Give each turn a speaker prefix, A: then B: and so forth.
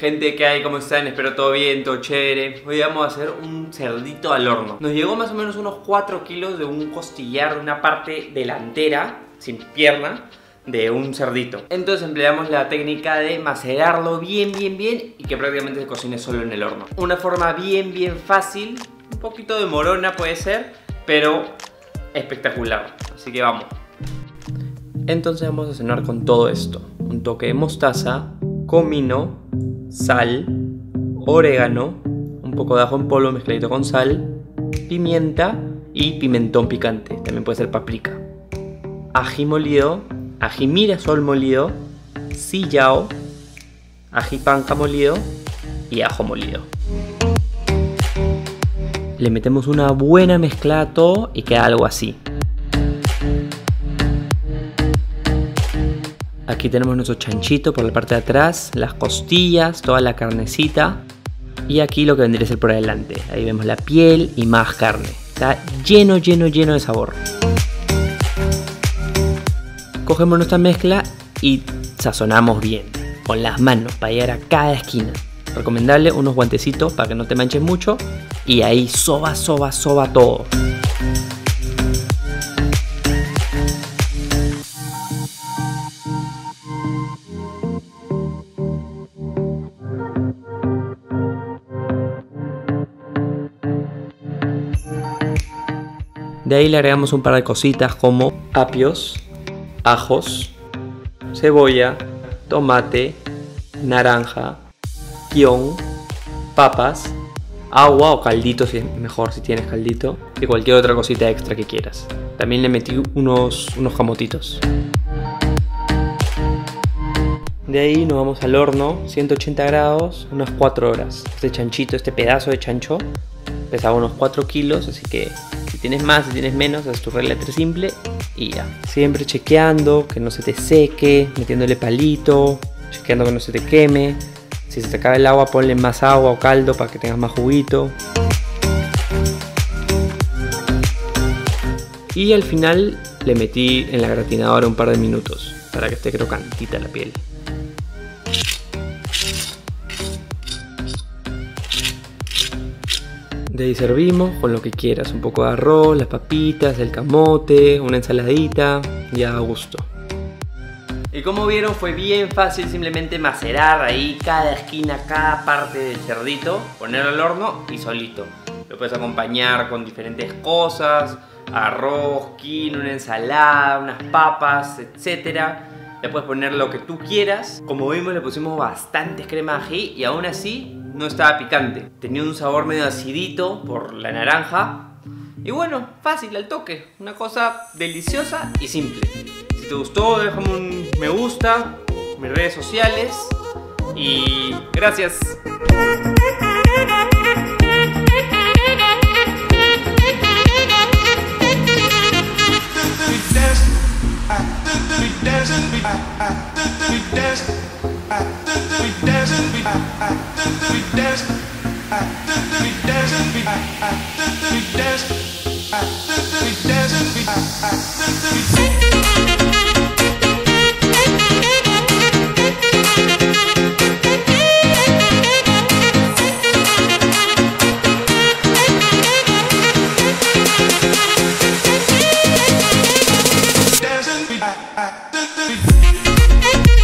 A: Gente, ¿qué hay? ¿Cómo están? Espero todo bien, todo chévere. Hoy vamos a hacer un cerdito al horno. Nos llegó más o menos unos 4 kilos de un costillar, de una parte delantera, sin pierna, de un cerdito. Entonces empleamos la técnica de macerarlo bien y que prácticamente se cocine solo en el horno. Una forma bien fácil, un poquito demorona puede ser, pero espectacular. Así que vamos. Entonces vamos a cenar con todo esto. Un toque de mostaza, comino, sal, orégano, un poco de ajo en polvo mezcladito con sal, pimienta y pimentón picante. También puede ser paprika. Ají molido, ají mirasol molido, sillao, ají panca molido y ajo molido. Le metemos una buena mezcla a todo y queda algo así. Aquí tenemos nuestro chanchito por la parte de atrás, las costillas, toda la carnecita. Y aquí lo que vendría a ser por adelante. Ahí vemos la piel y más carne. Está lleno de sabor. Cogemos nuestra mezcla y sazonamos bien, con las manos, para llegar a cada esquina. Recomendable unos guantecitos para que no te manches mucho. Y ahí soba todo. De ahí le agregamos un par de cositas como apios, ajos, cebolla, tomate, naranja, guión, papas, agua o caldito, si es mejor si tienes caldito, y cualquier otra cosita extra que quieras. También le metí unos camotitos. De ahí nos vamos al horno, 180 grados, unas 4 horas. Este chanchito, este pedazo de chancho, pesaba unos 4 kilos, así que si tienes más, si tienes menos, haz tu regla 3 simple y ya. Siempre chequeando que no se te seque, metiéndole palito, chequeando que no se te queme. Si se te acaba el agua, ponle más agua o caldo para que tengas más juguito. Y al final le metí en la gratinadora un par de minutos para que esté crocantita la piel. De ahí servimos con lo que quieras, un poco de arroz, las papitas, el camote, una ensaladita, ya a gusto. Y como vieron fue bien fácil, simplemente macerar ahí cada esquina, cada parte del cerdito, ponerlo al horno y solito. Lo puedes acompañar con diferentes cosas, arroz, quinoa, una ensalada, unas papas, etc. Le puedes poner lo que tú quieras. Como vimos le pusimos bastantes crema de ají y aún así no estaba picante. Tenía un sabor medio acidito por la naranja. Y bueno, fácil al toque. Una cosa deliciosa y simple. Si te gustó, déjame un me gusta, mis redes sociales. Y gracias.
B: Dancing,